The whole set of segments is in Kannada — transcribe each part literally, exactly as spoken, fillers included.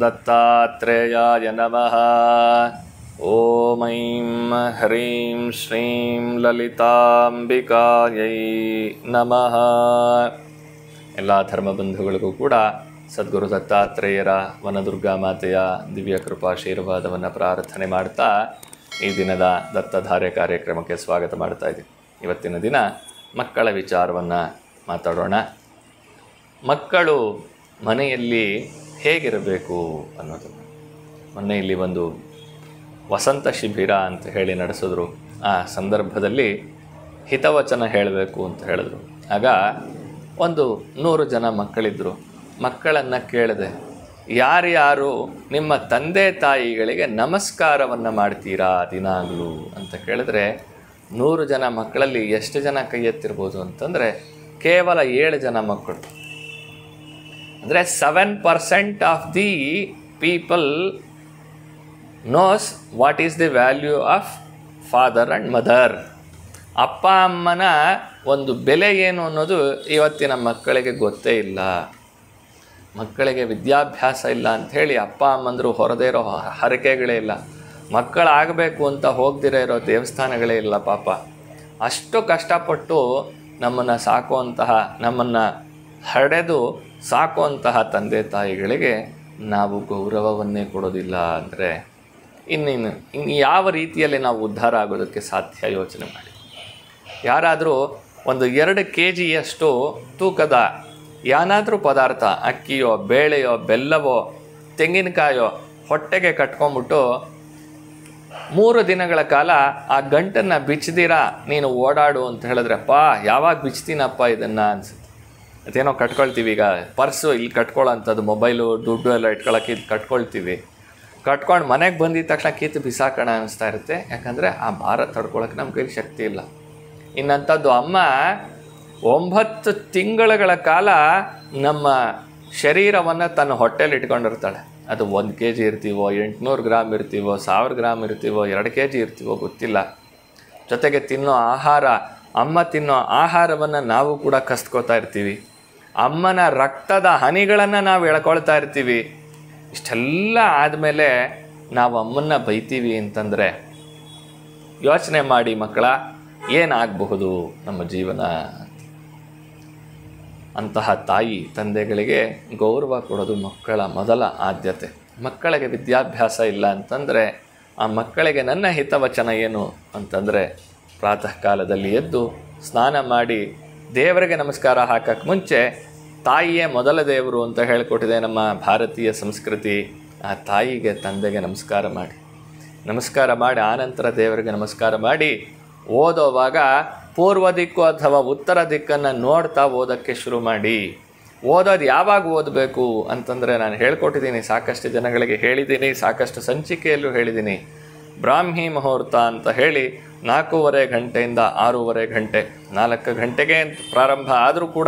ದತ್ತಾತ್ರೇಯಾಯ ನಮಃ. ಓಂ ಐಂ ಹ್ರೀಂ ಶ್ರೀಂ ಲಲಿತಾಂಬಿಕಾಯೈ ನಮಃ. ಎಲ್ಲ ಧರ್ಮಬಂಧುಗಳಿಗೂ ಕೂಡ ಸದ್ಗುರು ದತ್ತಾತ್ರೇಯರ ವನದುರ್ಗಾ ಮಾತೆಯ ದಿವ್ಯ ಕೃಪಾಶೀರ್ವಾದವನ್ನು ಪ್ರಾರ್ಥನೆ ಮಾಡ್ತಾ ಈ ದಿನದ ದತ್ತಧಾರೆ ಕಾರ್ಯಕ್ರಮಕ್ಕೆ ಸ್ವಾಗತ ಮಾಡ್ತಾ ಇದ್ದೀವಿ. ಇವತ್ತಿನ ದಿನ ಮಕ್ಕಳ ವಿಚಾರವನ್ನು ಮಾತಾಡೋಣ. ಮಕ್ಕಳು ಮನೆಯಲ್ಲಿ ಹೇಗಿರಬೇಕು ಅನ್ನೋದನ್ನು. ಮೊನ್ನೆ ಇಲ್ಲಿ ಒಂದು ವಸಂತ ಶಿಬಿರ ಅಂತ ಹೇಳಿ ನಡೆಸಿದ್ರು. ಆ ಸಂದರ್ಭದಲ್ಲಿ ಹಿತವಚನ ಹೇಳಬೇಕು ಅಂತ ಹೇಳಿದ್ರು. ಆಗ ಒಂದು ನೂರು ಜನ ಮಕ್ಕಳಿದ್ದರು. ಮಕ್ಕಳನ್ನು ಕೇಳಿದೆ, ಯಾರ್ಯಾರು ನಿಮ್ಮ ತಂದೆ ತಾಯಿಗಳಿಗೆ ನಮಸ್ಕಾರವನ್ನು ಮಾಡ್ತೀರಾ ದಿನಾಗಲೂ ಅಂತ ಕೇಳಿದ್ರೆ, ನೂರು ಜನ ಮಕ್ಕಳಲ್ಲಿ ಎಷ್ಟು ಜನ ಕೈ ಎತ್ತಿರ್ಬೋದು ಅಂತಂದರೆ ಕೇವಲ ಏಳು ಜನ ಮಕ್ಕಳು. ಅಂದರೆ seven percent of the people knows what is the value of father and mother. ಅಪ್ಪ ಅಮ್ಮನ ಒಂದು ಬೆಲೆ ಏನು ಅನ್ನೋದು ಇವತ್ತಿನ ಮಕ್ಕಳಿಗೆ ಗೊತ್ತೇ ಇಲ್ಲ. ಮಕ್ಕಳಿಗೆ ವಿದ್ಯಾಭ್ಯಾಸ ಇಲ್ಲ ಅಂಥೇಳಿ ಅಪ್ಪ ಅಮ್ಮಂದರು ಹೊರದೇ ಇರೋ ಹರಕೆಗಳೇ ಇಲ್ಲ. ಮಕ್ಕಳಾಗಬೇಕು ಅಂತ ಹೋಗ್ದಿರೇ ಇರೋ ದೇವಸ್ಥಾನಗಳೇ ಇಲ್ಲ ಪಾಪ. ಅಷ್ಟು ಕಷ್ಟಪಟ್ಟು ನಮ್ಮನ್ನು ಸಾಕುವಂತಹ, ನಮ್ಮನ್ನು ಹಡೆದು ಸಾಕುವಂತಹ ತಂದೆ ತಾಯಿಗಳಿಗೆ ನಾವು ಗೌರವವನ್ನೇ ಕೊಡೋದಿಲ್ಲ ಅಂದರೆ ಇನ್ನಿನ್ನು ಇನ್ನು ಯಾವ ರೀತಿಯಲ್ಲಿ ನಾವು ಉದ್ಧಾರ ಆಗೋದಕ್ಕೆ ಸಾಧ್ಯ? ಯೋಚನೆ ಮಾಡಿ. ಯಾರಾದರೂ ಒಂದು ಎರಡು ಕೆ ಜಿಯಷ್ಟು ತೂಕದ ಏನಾದರೂ ಪದಾರ್ಥ, ಅಕ್ಕಿಯೋ ಬೇಳೆಯೋ ಬೆಲ್ಲವೋ ತೆಂಗಿನಕಾಯೋ ಹೊಟ್ಟೆಗೆ ಕಟ್ಕೊಂಡ್ಬಿಟ್ಟು ಮೂರು ದಿನಗಳ ಕಾಲ ಆ ಗಂಟನ್ನು ಬಿಚ್ಚದಿರ ನೀನು ಓಡಾಡು ಅಂತ ಹೇಳಿದ್ರೆ, ಅಪ್ಪ ಯಾವಾಗ ಬಿಚ್ತೀನಪ್ಪ ಇದನ್ನು ಅನ್ಸುತ್ತೆ. ಅದೇನೋ ಕಟ್ಕೊಳ್ತೀವಿ. ಈಗ ಪರ್ಸು ಇಲ್ಲಿ ಕಟ್ಕೊಳ್ಳೋಂಥದ್ದು, ಮೊಬೈಲು ದುಡ್ಡು ಎಲ್ಲ ಇಟ್ಕೊಳ್ಳೋಕೆ ಇದು ಕಟ್ಕೊಳ್ತೀವಿ. ಕಟ್ಕೊಂಡು ಮನೆಗೆ ಬಂದಿದ್ದ ತಕ್ಷಣ ಕಿತ್ತು ಬಿಸಾಕೋಣ ಅನ್ನಿಸ್ತಾ ಇರುತ್ತೆ. ಯಾಕಂದರೆ ಆ ಭಾರ ತಡ್ಕೊಳಕ್ಕೆ ನಮ್ಮ ಕೈಲಿ ಶಕ್ತಿ ಇಲ್ಲ. ಇನ್ನಂಥದ್ದು ಅಮ್ಮ ಒಂಬತ್ತು ತಿಂಗಳುಗಳ ಕಾಲ ನಮ್ಮ ಶರೀರವನ್ನು ತನ್ನ ಹೊಟ್ಟೆಲಿ ಇಟ್ಕೊಂಡಿರ್ತಾಳೆ. ಅದು ಒಂದು ಕೆ ಜಿ ಇರ್ತೀವೋ, ಎಂಟುನೂರು ಗ್ರಾಮ್ ಇರ್ತೀವೋ, ಸಾವಿರ ಗ್ರಾಮ್ ಇರ್ತೀವೋ, ಎರಡು ಕೆ ಜಿ ಇರ್ತೀವೋ ಗೊತ್ತಿಲ್ಲ. ಜೊತೆಗೆ ತಿನ್ನೋ ಆಹಾರ, ಅಮ್ಮ ತಿನ್ನೋ ಆಹಾರವನ್ನು ನಾವು ಕೂಡ ಕಸ್ಕೋತಾ ಇರ್ತೀವಿ. ಅಮ್ಮನ ರಕ್ತದ ಹನಿಗಳನ್ನು ನಾವು ಎಳ್ಕೊಳ್ತಾ ಇರ್ತೀವಿ. ಇಷ್ಟೆಲ್ಲ ಆದಮೇಲೆ ನಾವು ಅಮ್ಮನ್ನ ಬೈತೀವಿ ಅಂತಂದರೆ ಯೋಚನೆ ಮಾಡಿ ಮಕ್ಕಳ, ಏನಾಗಬಹುದು ನಮ್ಮ ಜೀವನ? ಅಂತಹ ತಾಯಿ ತಂದೆಗಳಿಗೆ ಗೌರವ ಕೊಡೋದು ಮಕ್ಕಳ ಮೊದಲ ಆದ್ಯತೆ. ಮಕ್ಕಳಿಗೆ ವಿದ್ಯಾಭ್ಯಾಸ ಇಲ್ಲ ಅಂತಂದರೆ ಆ ಮಕ್ಕಳಿಗೆ ನನ್ನ ಹಿತವಚನ ಏನು ಅಂತಂದರೆ, ಪ್ರಾತಃ ಕಾಲದಲ್ಲಿ ಎದ್ದು ಸ್ನಾನ ಮಾಡಿ ದೇವರಿಗೆ ನಮಸ್ಕಾರ ಹಾಕಕ್ಕೆ ಮುಂಚೆ ತಾಯಿಯೇ ಮೊದಲ ದೇವರು ಅಂತ ಹೇಳಿಕೊಟ್ಟಿದೆ ನಮ್ಮ ಭಾರತೀಯ ಸಂಸ್ಕೃತಿ. ಆ ತಾಯಿಗೆ ತಂದೆಗೆ ನಮಸ್ಕಾರ ಮಾಡಿ ನಮಸ್ಕಾರ ಮಾಡಿ ಆನಂತರ ದೇವರಿಗೆ ನಮಸ್ಕಾರ ಮಾಡಿ ಓದೋವಾಗ ಪೂರ್ವ ದಿಕ್ಕು ಅಥವಾ ಉತ್ತರ ದಿಕ್ಕನ್ನು ನೋಡ್ತಾ ಓದೋಕ್ಕೆ ಶುರು ಮಾಡಿ. ಓದೋದು ಯಾವಾಗ ಓದಬೇಕು ಅಂತಂದರೆ ನಾನು ಹೇಳ್ಕೊಟ್ಟಿದ್ದೀನಿ, ಸಾಕಷ್ಟು ಜನಗಳಿಗೆ ಹೇಳಿದ್ದೀನಿ, ಸಾಕಷ್ಟು ಸಂಚಿಕೆಯಲ್ಲೂ ಹೇಳಿದ್ದೀನಿ. ಬ್ರಾಹ್ಮಿ ಮುಹೂರ್ತ ಅಂತ ಹೇಳಿ ನಾಲ್ಕೂವರೆ ಗಂಟೆಯಿಂದ ಆರೂವರೆ ಗಂಟೆ, ನಾಲ್ಕು ಗಂಟೆಗೆ ಪ್ರಾರಂಭ ಆದರೂ ಕೂಡ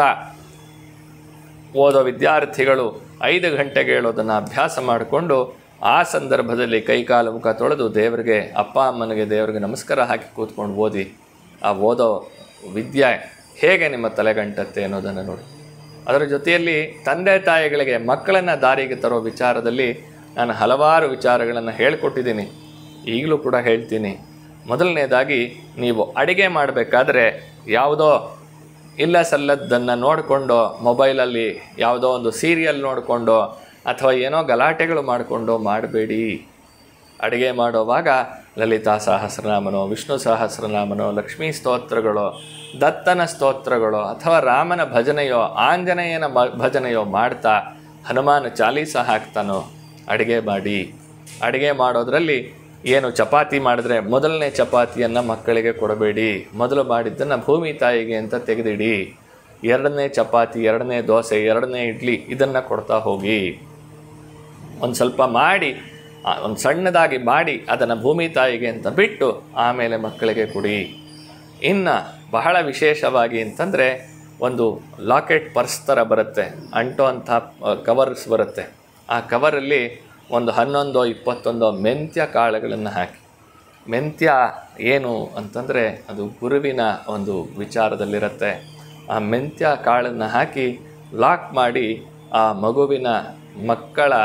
ಓದೋ ವಿದ್ಯಾರ್ಥಿಗಳು ಐದು ಗಂಟೆಗೆ ಹೇಳೋದನ್ನು ಅಭ್ಯಾಸ ಮಾಡಿಕೊಂಡು ಆ ಸಂದರ್ಭದಲ್ಲಿ ಕೈಕಾಲು ಮುಖ ತೊಳೆದು ದೇವರಿಗೆ, ಅಪ್ಪ ಅಮ್ಮನಿಗೆ ದೇವರಿಗೆ ನಮಸ್ಕಾರ ಹಾಕಿ ಕೂತ್ಕೊಂಡು ಓದಿ. ಆ ಓದೋ ವಿದ್ಯೆ ಹೇಗೆ ನಿಮ್ಮ ತಲೆಗಂಟತ್ತೆ ಅನ್ನೋದನ್ನು ನೋಡಿ. ಅದರ ಜೊತೆಯಲ್ಲಿ ತಂದೆ ತಾಯಿಗಳಿಗೆ ಮಕ್ಕಳನ್ನು ದಾರಿಗೆ ತರೋ ವಿಚಾರದಲ್ಲಿ ನಾನು ಹಲವಾರು ವಿಚಾರಗಳನ್ನು ಹೇಳಿಕೊಟ್ಟಿದ್ದೀನಿ, ಈಗಲೂ ಕೂಡ ಹೇಳ್ತೀನಿ. ಮೊದಲನೇದಾಗಿ, ನೀವು ಅಡುಗೆ ಮಾಡಬೇಕಾದ್ರೆ ಯಾವುದೋ ಇಲ್ಲ ಸಲ್ಲದ್ದನ್ನು ನೋಡಿಕೊಂಡು, ಮೊಬೈಲಲ್ಲಿ ಯಾವುದೋ ಒಂದು ಸೀರಿಯಲ್ ನೋಡಿಕೊಂಡು ಅಥವಾ ಏನೋ ಗಲಾಟೆಗಳು ಮಾಡಿಕೊಂಡು ಮಾಡಬೇಡಿ. ಅಡುಗೆ ಮಾಡೋವಾಗ ಲಲಿತಾ ಸಹಸ್ರನಾಮನೋ, ವಿಷ್ಣು ಸಹಸ್ರನಾಮನೋ, ಲಕ್ಷ್ಮೀ ಸ್ತೋತ್ರಗಳೋ, ದತ್ತನ ಸ್ತೋತ್ರಗಳೋ ಅಥವಾ ರಾಮನ ಭಜನೆಯೋ ಆಂಜನೇಯನ ಭಜನೆಯೋ ಮಾಡ್ತಾ ಹನುಮಾನ ಚಾಲೀಸ ಹಾಕ್ತಾನೋ ಅಡುಗೆ ಮಾಡಿ. ಅಡುಗೆ ಮಾಡೋದ್ರಲ್ಲಿ ಏನು ಚಪಾತಿ ಮಾಡಿದ್ರೆ ಮೊದಲನೇ ಚಪಾತಿಯನ್ನು ಮಕ್ಕಳಿಗೆ ಕೊಡಬೇಡಿ. ಮೊದಲು ಮಾಡಿದ್ದನ್ನು ಭೂಮಿ ತಾಯಿಗೆ ಅಂತ ತೆಗೆದಿಡಿ. ಎರಡನೇ ಚಪಾತಿ, ಎರಡನೇ ದೋಸೆ, ಎರಡನೇ ಇಡ್ಲಿ ಇದನ್ನು ಕೊಡ್ತಾ ಹೋಗಿ. ಒಂದು ಸ್ವಲ್ಪ ಮಾಡಿ, ಒಂದು ಸಣ್ಣದಾಗಿ ಮಾಡಿ ಅದನ್ನು ಭೂಮಿ ತಾಯಿಗೆ ಅಂತ ಬಿಟ್ಟು ಆಮೇಲೆ ಮಕ್ಕಳಿಗೆ ಕೊಡಿ. ಇನ್ನು ಬಹಳ ವಿಶೇಷವಾಗಿ ಅಂತಂದರೆ, ಒಂದು ಲಾಕೆಟ್ ಪರ್ಸ್ ಥರ ಬರುತ್ತೆ, ಅಂಟೋ ಅಂಥ ಕವರ್ಸ್ ಬರುತ್ತೆ. ಆ ಕವರಲ್ಲಿ ಒಂದು ಹನ್ನೊಂದೋ ಇಪ್ಪತ್ತೊಂದೋ ಮೆಂತ್ಯ ಕಾಳುಗಳನ್ನು ಹಾಕಿ. ಮೆಂತ್ಯ ಏನು ಅಂತಂದರೆ ಅದು ಗುರುವಿನ ಒಂದು ವಿಚಾರದಲ್ಲಿರುತ್ತೆ. ಆ ಮೆಂತ್ಯ ಕಾಳನ್ನು ಹಾಕಿ ಲಾಕ್ ಮಾಡಿ ಆ ಮಗುವಿನ ಮಕ್ಕಳ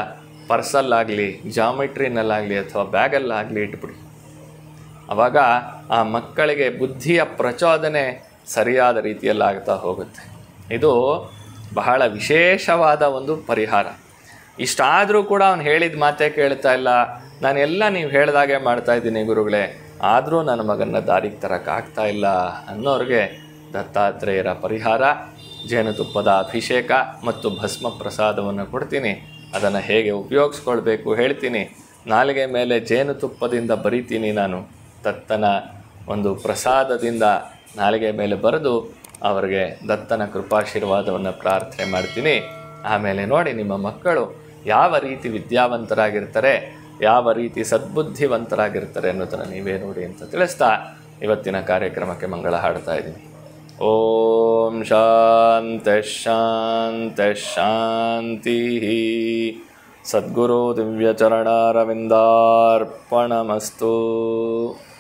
ಪರ್ಸಲ್ಲಾಗಲಿ ಜಾಮಿಟ್ರಿನಲ್ಲಾಗಲಿ ಅಥವಾ ಬ್ಯಾಗಲ್ಲಾಗಲಿ ಇಟ್ಬಿಡಿ. ಆವಾಗ ಆ ಮಕ್ಕಳಿಗೆ ಬುದ್ಧಿಯ ಪ್ರಚೋದನೆ ಸರಿಯಾದ ರೀತಿಯಲ್ಲಿ ಆಗ್ತಾ ಹೋಗುತ್ತೆ. ಇದು ಬಹಳ ವಿಶೇಷವಾದ ಒಂದು ಪರಿಹಾರ. ಇಷ್ಟಾದರೂ ಕೂಡ ಅವನು ಹೇಳಿದ ಮಾತೇ ಕೇಳ್ತಾ ಇಲ್ಲ, ನಾನೆಲ್ಲ ನೀವು ಹೇಳ್ದಾಗೆ ಮಾಡ್ತಾಯಿದ್ದೀನಿ ಗುರುಗಳೇ, ಆದರೂ ನನ್ನ ಮಗನ ದಾರಿಗೆ ತರೋಕ್ಕಾಗ್ತಾ ಇಲ್ಲ ಅನ್ನೋರಿಗೆ ದತ್ತಾತ್ರೇಯರ ಪರಿಹಾರ ಜೇನುತುಪ್ಪದ ಅಭಿಷೇಕ ಮತ್ತು ಭಸ್ಮ ಪ್ರಸಾದವನ್ನು ಕೊಡ್ತೀನಿ. ಅದನ್ನು ಹೇಗೆ ಉಪಯೋಗಿಸ್ಕೊಳ್ಬೇಕು ಹೇಳ್ತೀನಿ. ನಾಲಿಗೆ ಮೇಲೆ ಜೇನುತುಪ್ಪದಿಂದ ಬರಿತೀನಿ ನಾನು. ದತ್ತನ ಒಂದು ಪ್ರಸಾದದಿಂದ ನಾಲಿಗೆ ಮೇಲೆ ಬರೆದು ಅವರಿಗೆ ದತ್ತನ ಕೃಪಾಶೀರ್ವಾದವನ್ನು ಪ್ರಾರ್ಥನೆ ಮಾಡ್ತೀನಿ. ಆಮೇಲೆ ನೋಡಿ ನಿಮ್ಮ ಮಕ್ಕಳು ಯಾವ ರೀತಿ ವಿದ್ಯಾವಂತರಾಗಿರ್ತಾರೆ, ಯಾವ ರೀತಿ ಸದ್ಬುದ್ಧಿವಂತರಾಗಿರ್ತಾರೆ ಅನ್ನೋದನ್ನು ನೀವೇ ನೋಡಿ ಅಂತ ತಿಳಿಸ್ತಾ ಇವತ್ತಿನ ಕಾರ್ಯಕ್ರಮಕ್ಕೆ ಮಂಗಳ ಹಾಡ್ತಾ ಇದ್ದೀನಿ. ಓಂ ಶಾಂತಿ ಶಾಂತಿ ಶಾಂತಿ. ಸದ್ಗುರು ದಿವ್ಯಚರಣಾರವಿಂದಾರ್ಪಣಮಸ್ತು.